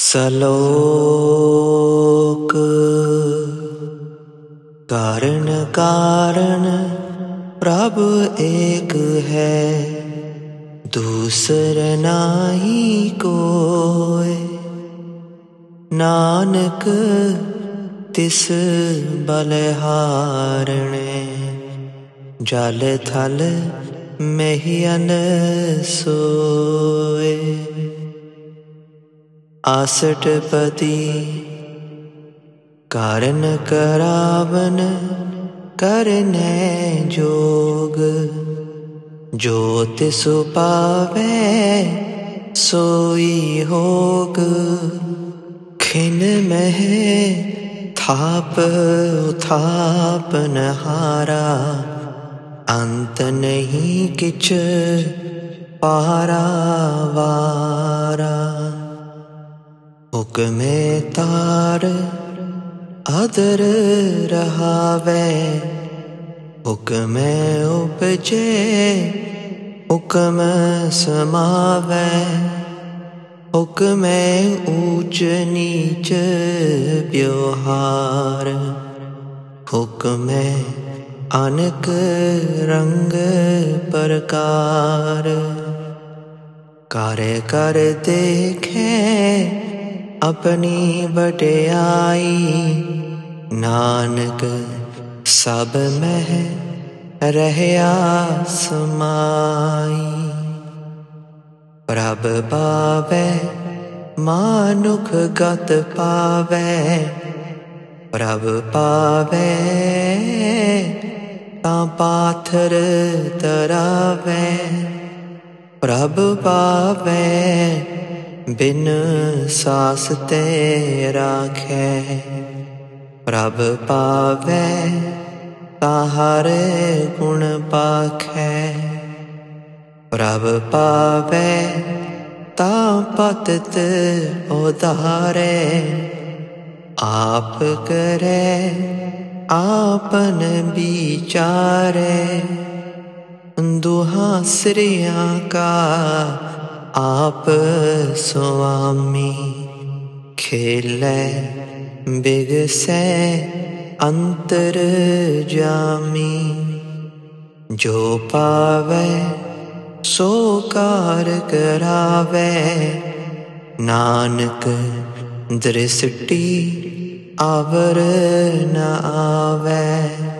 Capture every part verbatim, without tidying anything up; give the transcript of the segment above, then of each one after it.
सलोक कारण कारण प्रभु एक है, दूसर नाही कोय। नानक तिस बलिहारणे, जल थल महियन सोए। आसठपति कारण करावन, करने जोग। जो तिसु पावै सोई होग। खिन मह थाप उथापन हारा, अंत नहीं किछ पारावारा। हुक्मे तार अदर रहावै, हुक्मे उपजे हुक्म समावै। हुक्मे ऊंच नीच व्यवहार, हुक्मे अनेक रंग प्रकार। कार्य कर देखे अपनी बड़याई, नानक सब में रहया समाई। प्रभ पावै मानुख गत पावै, प्रभ पावै तां पाथर तरावै। प्रभ पावै बिन सास ते राखै, प्रभ पावै ताहर गुण पाखै। प्रभ पावै तां पतित उधारै, आप करै आपन बिचारै। दुहां श्रियां का आप स्वामी, खेलै बिगसै अंतर जामी। जो पावै सो कार करावै, नानक दृष्टि आवर न आवै।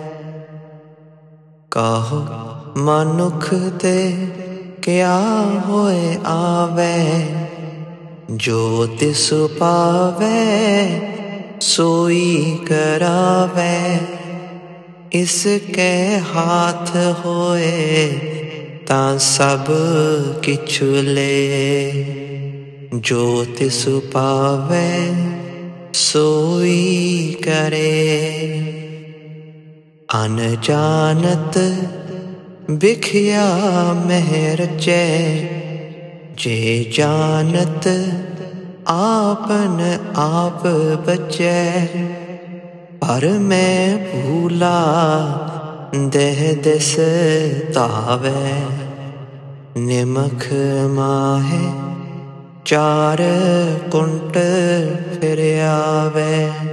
कहो मनुख ते क्या होए आवै, जो तिसु पावै सोई करावै। इसके हाथ होए तां सब किछु ले, जो तिसु पावै सोई करे। अनजानत बिखिया मेहर चे, जे जानत आपन आप बचै। पर मैं भूला देह दिस तावै, निमख माहे चार कुंट फिर आवै।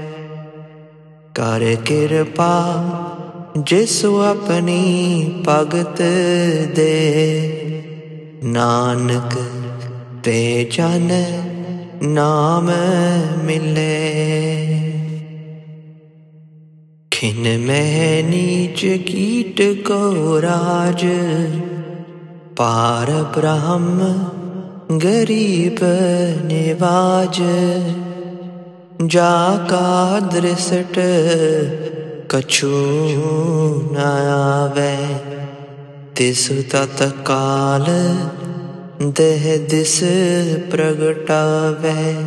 कर कृपा जिसु अपनी भगत दे, नानक ते जन नाम मिले। खिन में नीच कीट को राज, पार ब्रह्म गरीब निवाज। जाका दृष्ट कछु न आवै, तिसु तत्काल देह दिस प्रगटावै।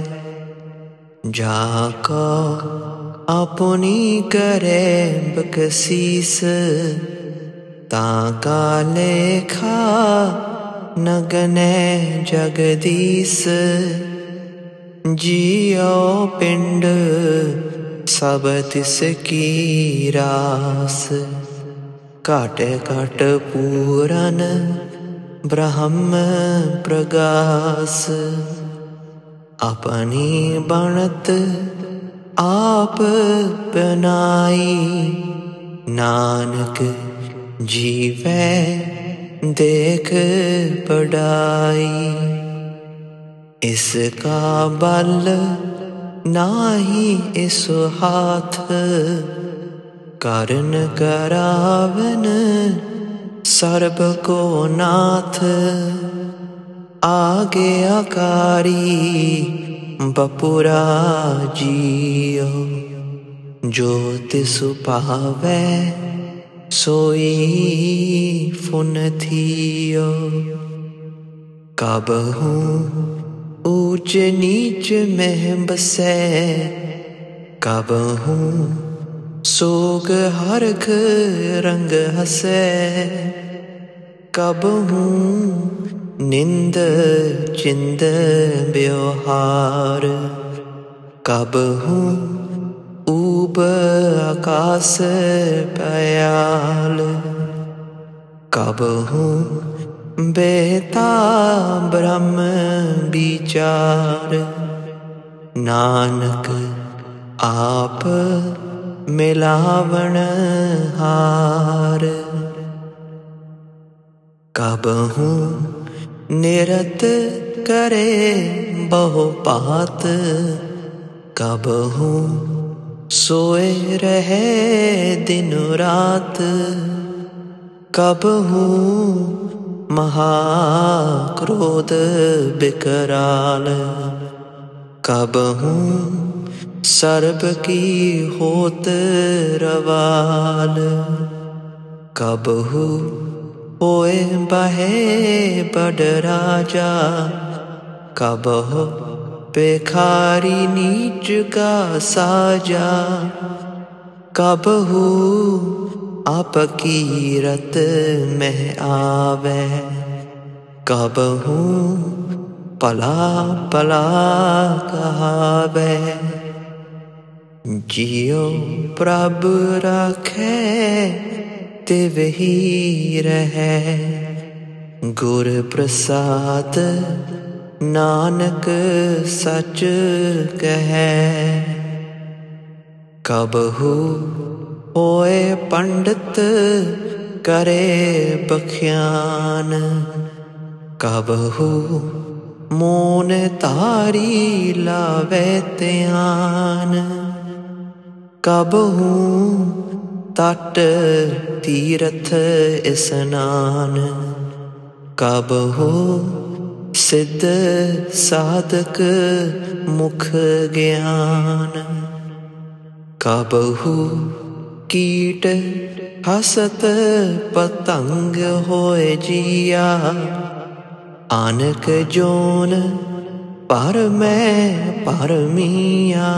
जाका अपनी करे बकसीस, ताका लेखा न गनै जगदीस। जियो पिंड सब तिसकी रास, घट घट पूरन ब्रह्म प्रगास। अपनी बनत आप बनाई। नानक जीवै देख पढ़ाई। इसका बल नाही इस हाथ, करन करावन सर्ब को नाथ। आगे आकारी बपुरा जियो, जो तिसु पावै सोई फुन थियो। कबहू ऊंच नीच में बसै, कबहू सोग हरख रंग हसै। कबहू निंद चिंद व्यवहार, कबहू ऊब आकाश पयाल। कबहू बेता ब्रह्म विचार, नानक आप मिलावण हार। कबहू निरत करे बहु पात, कबहू सोए रहे दिन रात। कबहू महाक्रोध बिकराल, कबहू सर्ब की होत रवाल। कबहू होए बहे बड़ राजा, कबहू बेखारी नीच का साजा। कबहू आपकी रत में आवे, कबहू पला पला कहावे। जियो प्रभु राखे तिवही रहे, गुर प्रसाद नानक सच कहे। कबहू होए पंडित करे बख्यान, कबहू मोन तारी लावे ध्यान। कबहू तट तीरथ स्नान, कबहू सिद्ध साधक मुख ज्ञान। कबहू कीट हसत पतंग होए जिया, आनक जोन पर मैं परमिया।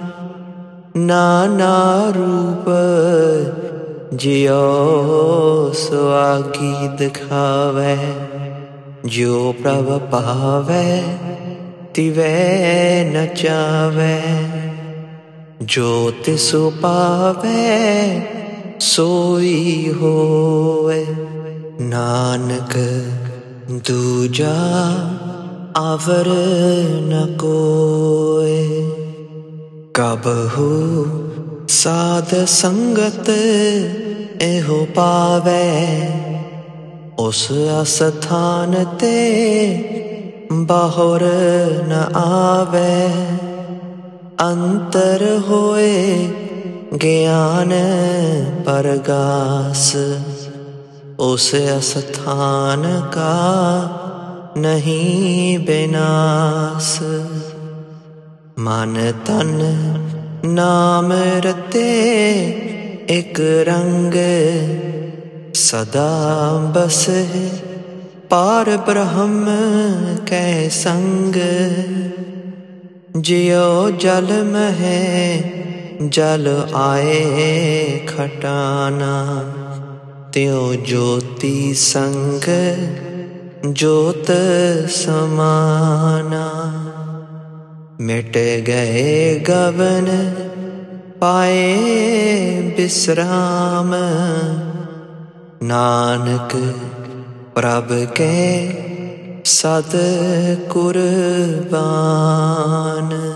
नाना रूप जियो सुआगी दिखावे, जो प्रभ पावे तिवै नचावे। जो तिसु पावे सोई होए, नानक दूजा आवर न कोय। कबहू साध संगत एहो पावे, उस अस्थान ते बाहुर न आवे। अंतर होए ज्ञान परगास, उस स्थान का नहीं विनाश। मन तन नाम रते एक रंग, सदा बस पार ब्रह्म कै संग। जियो जल में जल आए खटाना, त्यों ज्योति संग ज्योत समाना। मिट गए गवन पाए विश्राम, नानक प्रभ के सद कुर्बान।